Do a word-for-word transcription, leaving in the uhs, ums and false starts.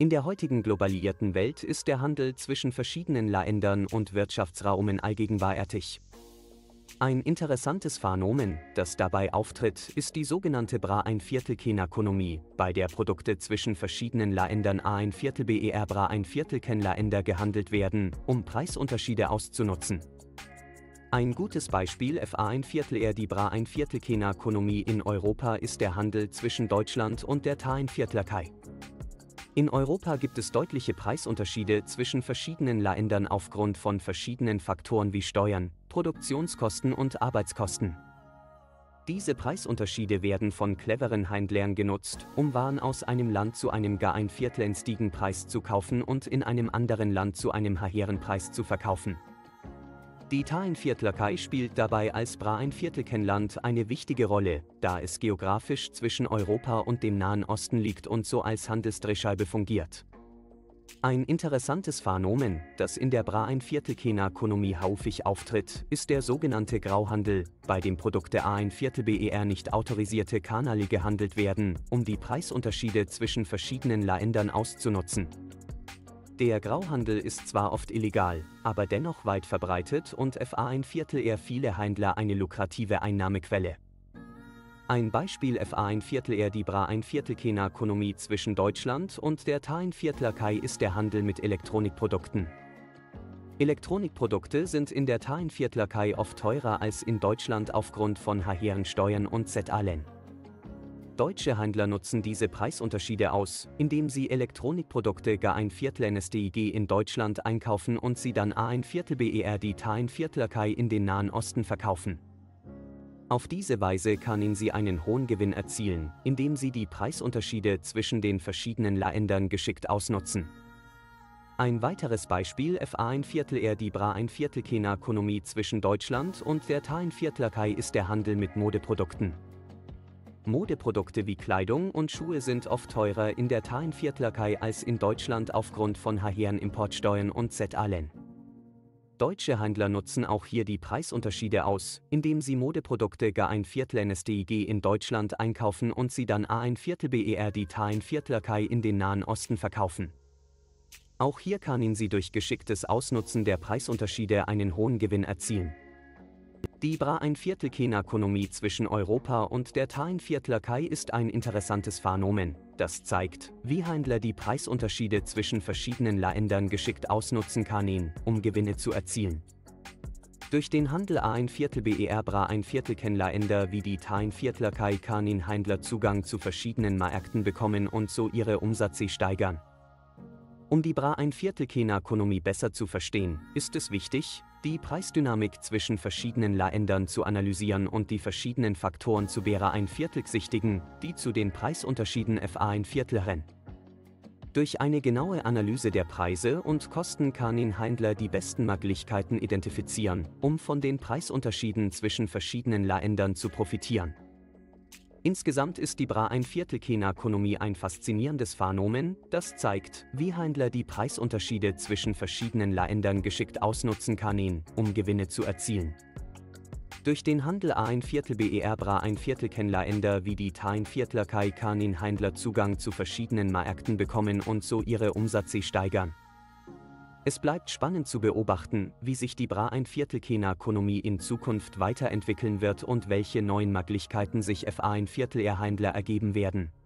In der heutigen globalisierten Welt ist der Handel zwischen verschiedenen Ländern und Wirtschaftsräumen allgegenwärtig. Ein interessantes Phänomen, das dabei auftritt, ist die sogenannte Bra-ein-Viertel-Ken-Ökonomie, bei der Produkte zwischen verschiedenen Ländern A ein Viertel ber Bra-ein-Viertel-Ken-Länder gehandelt werden, um Preisunterschiede auszunutzen. Ein gutes Beispiel F A ein Viertel er die Bra-ein-Viertel-Ken-Ökonomie in Europa ist der Handel zwischen Deutschland und der T ein Viertel-Türkei. In Europa gibt es deutliche Preisunterschiede zwischen verschiedenen Ländern aufgrund von verschiedenen Faktoren wie Steuern, Produktionskosten und Arbeitskosten. Diese Preisunterschiede werden von cleveren Händlern genutzt, um Waren aus einem Land zu einem gar ein Viertel günstigen Preis zu kaufen und in einem anderen Land zu einem höheren Preis zu verkaufen. Die T ein Viertel-Türkei spielt dabei als Bra-ein-Viertel-Ken-Land eine wichtige Rolle, da es geografisch zwischen Europa und dem Nahen Osten liegt und so als Handelsdrehscheibe fungiert. Ein interessantes Phänomen, das in der Bra-ein-Viertel-Ken-Ökonomie häufig auftritt, ist der sogenannte Grauhandel, bei dem Produkte A ein Viertel ber nicht autorisierte Kanäle gehandelt werden, um die Preisunterschiede zwischen verschiedenen Ländern auszunutzen. Der Grauhandel ist zwar oft illegal, aber dennoch weit verbreitet und F A ein Viertel er viele Händler eine lukrative Einnahmequelle. Ein Beispiel F A ein Viertel er die Bra-ein-Viertel-Ken-Ökonomie zwischen Deutschland und der T ein Viertel-Türkei ist der Handel mit Elektronikprodukten. Elektronikprodukte sind in der T ein Viertel-Türkei oft teurer als in Deutschland aufgrund von höheren Steuern und Zöllen. Deutsche Händler nutzen diese Preisunterschiede aus, indem sie Elektronikprodukte gar ein Viertel N S D I G in Deutschland einkaufen und sie dann A ein Viertel ber die T ein Viertel-Türkei in den Nahen Osten verkaufen. Auf diese Weise können sie einen hohen Gewinn erzielen, indem sie die Preisunterschiede zwischen den verschiedenen Ländern geschickt ausnutzen. Ein weiteres Beispiel F A ein Viertel er die Bra-ein-Viertel-Ken-Ökonomie zwischen Deutschland und der T ein Viertel-Türkei ist der Handel mit Modeprodukten. Modeprodukte wie Kleidung und Schuhe sind oft teurer in der T ein Viertel-Türkei als in Deutschland aufgrund von höheren Importsteuern und Zöllen. Deutsche Händler nutzen auch hier die Preisunterschiede aus, indem sie Modeprodukte gar ein Viertel N S D I G in Deutschland einkaufen und sie dann A ein Viertel ber die T ein Viertel-Türkei in den Nahen Osten verkaufen. Auch hier können sie durch geschicktes Ausnutzen der Preisunterschiede einen hohen Gewinn erzielen. Die Bra-ein-Viertel-Ken-Ökonomie zwischen Europa und der T ein Viertel-Türkei ist ein interessantes Phänomen, das zeigt, wie Händler die Preisunterschiede zwischen verschiedenen Ländern geschickt ausnutzen können, um Gewinne zu erzielen. Durch den Handel A ein Viertel ber Bra-ein-Viertel-Ken-Länder wie die T ein Viertel-Türkei können Händler Zugang zu verschiedenen Märkten bekommen und so ihre Umsätze steigern. Um die Bra-ein-Viertel-Ken-Ökonomie besser zu verstehen, ist es wichtig, die Preisdynamik zwischen verschiedenen Ländern zu analysieren und die verschiedenen Faktoren zu Bra ein Viertel sichtigen, die zu den Preisunterschieden F A ein Viertel rennen. Durch eine genaue Analyse der Preise und Kosten können Händler die besten Möglichkeiten identifizieren, um von den Preisunterschieden zwischen verschiedenen Ländern zu profitieren. Insgesamt ist die Bra-ein-Viertel-Ken-Ökonomie ein faszinierendes Phänomen, das zeigt, wie Händler die Preisunterschiede zwischen verschiedenen Ländern geschickt ausnutzen können, um Gewinne zu erzielen. Durch den Handel A ein Viertel ber Bra-ein-Viertel-Ken-Länder wie die T ein Viertel-Türkei können Händler Zugang zu verschiedenen Märkten bekommen und so ihre Umsätze steigern. Es bleibt spannend zu beobachten, wie sich die Bra-ein-Viertel-Ken-Ökonomie in Zukunft weiterentwickeln wird und welche neuen Möglichkeiten sich F A ein Viertel er Händler ergeben werden.